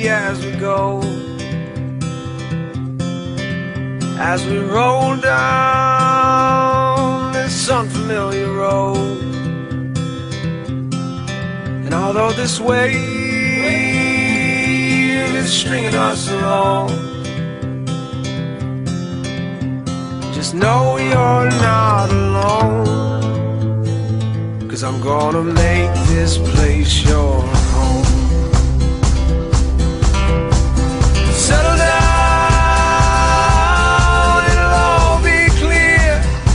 steady as we go, as we roll down this unfamiliar road. And although this wave is stringing us along, just know you're not alone, 'cause I'm gonna make this place your home. Settle down, it'll all be clear.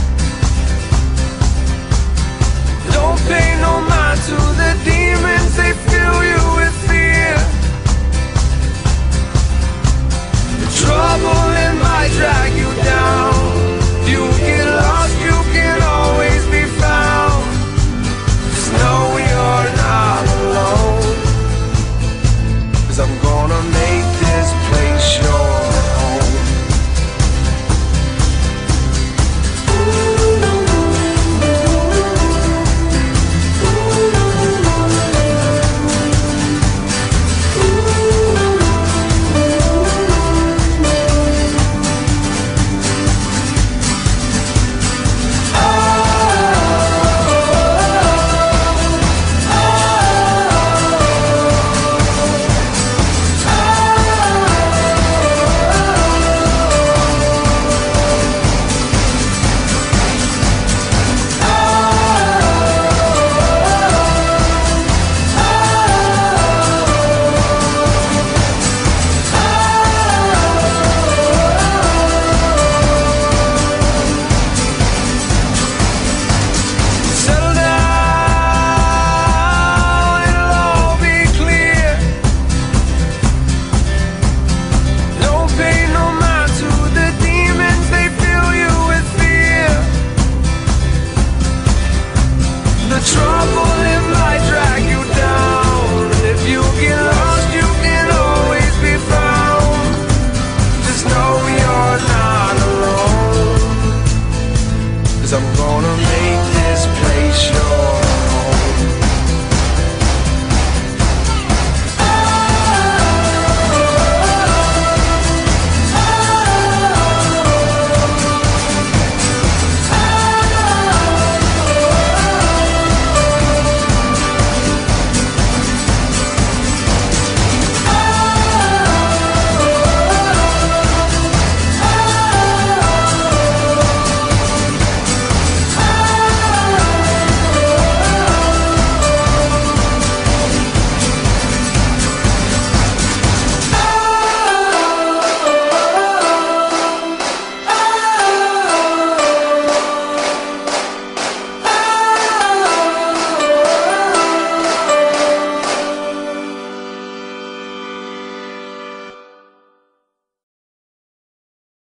Don't pay no mind to the demons, they fill you with fear. The trouble, it might drag you down. You get lost, you can always be found. Just know you're not alone, 'cause I'm gonna make